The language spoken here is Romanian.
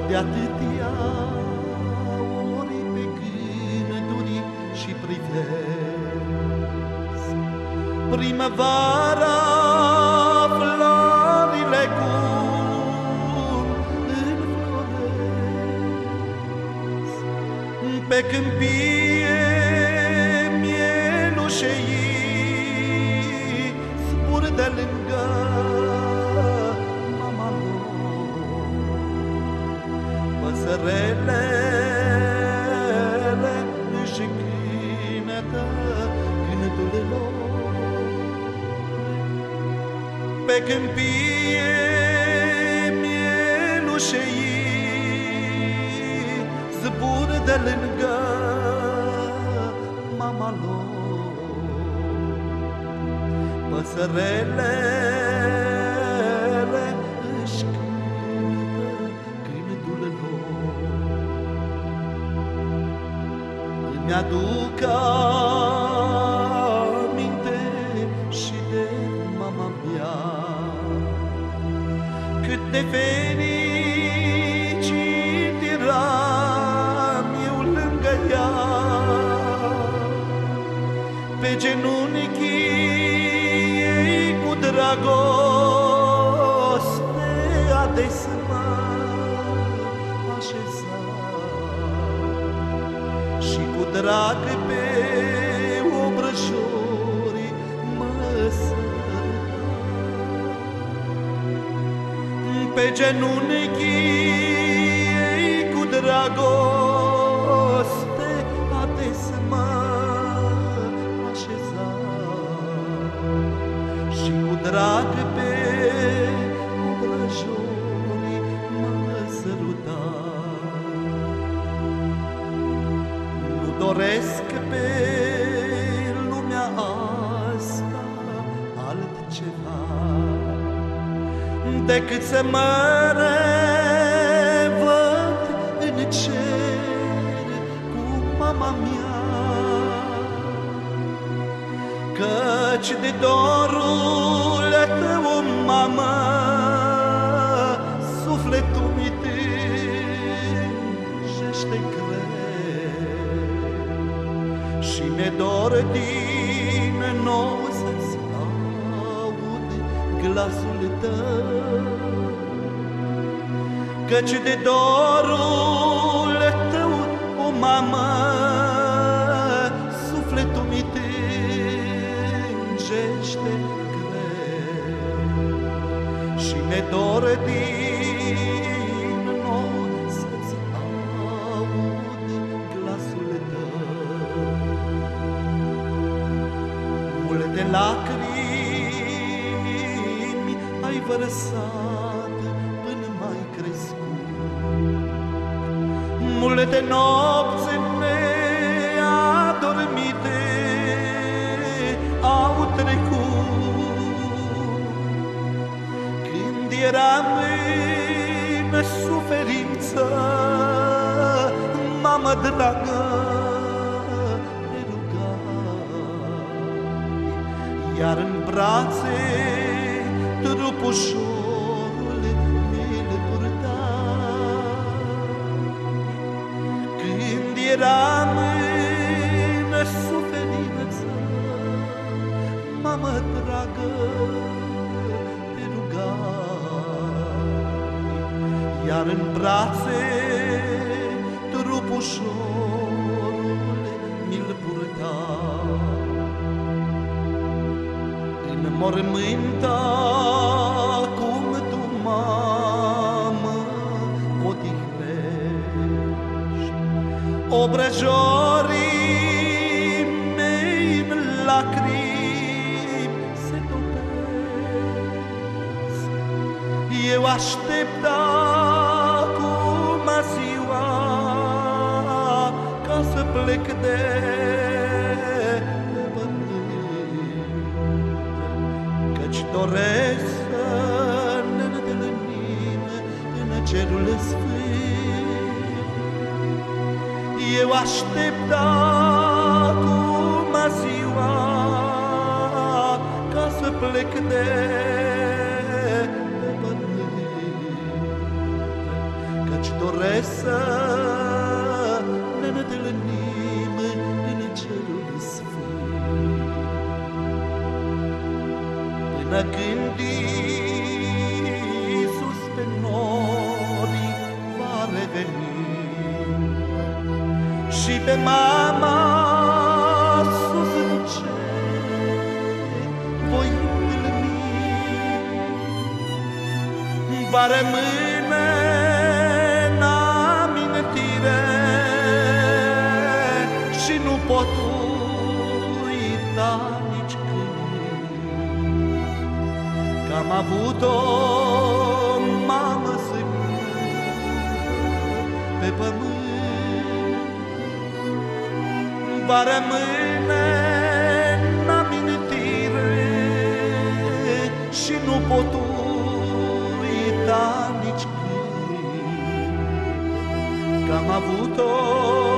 de atâtea ori pe gânduri și privesc primăvara, florile cum înfloresc pe câmpie, mielușei zbur de lângă mama lor. Păsărele își cântă cântul lor pe câmpie, mielușei zbur de lângă mama lor. Păsărele își cântă cântul lor. Îmi aduc aminte și de mama mea, cât de fericit eram eu lângă ea. Pe genunchii ei cu dragoste ades mă așeza și cu drag pe obrăjori mă săruta. Pe genunchii ei cu dragoste ades mă așeza și cu drag pe obrăjori mă săruta. Nu doresc pe lumea asta altceva decât să mă revăd în cer cu mama mea. Căci de dorul tău, o mamă, sufletul mi tânjește greu și mi-e dor din nou să-ți aud glasul tău. Căci de dorul tău, o mamă, sufletul mi tânjește greu și mi-e dor din nou să-ți aud glasul tău. Multe lacrimi ai vărsat până m-ai crescut, multe nopți neadormite au trecut. Când eram în suferință, mamă dragă, te rugai, iar în brațe trupușorul mi-l purtai. Când eram în suferință, mamă dragă, te rugai, iar în brațe trupușorul mi-l purtai. În mormânt acum tu, mamă, odihnești, obrăjorii mei în lacrimi se topesc. Eu aștept acum ziua ca să plec de pe pământ, căci doresc să ne întâlnim în cerul sfânt. Eu aștept acum ziua ca să plec de pe pământ, căci doresc să ne întâlnim în cerul sfânt. Până când Iisus pe nori va reveni și pe mama sus în cer voi întâlni, va rămâne în amintire și nu pot uita nici când că am avut o mamă pe pământ. Va rămâne în amintire și nu pot uita nici când că am avut-o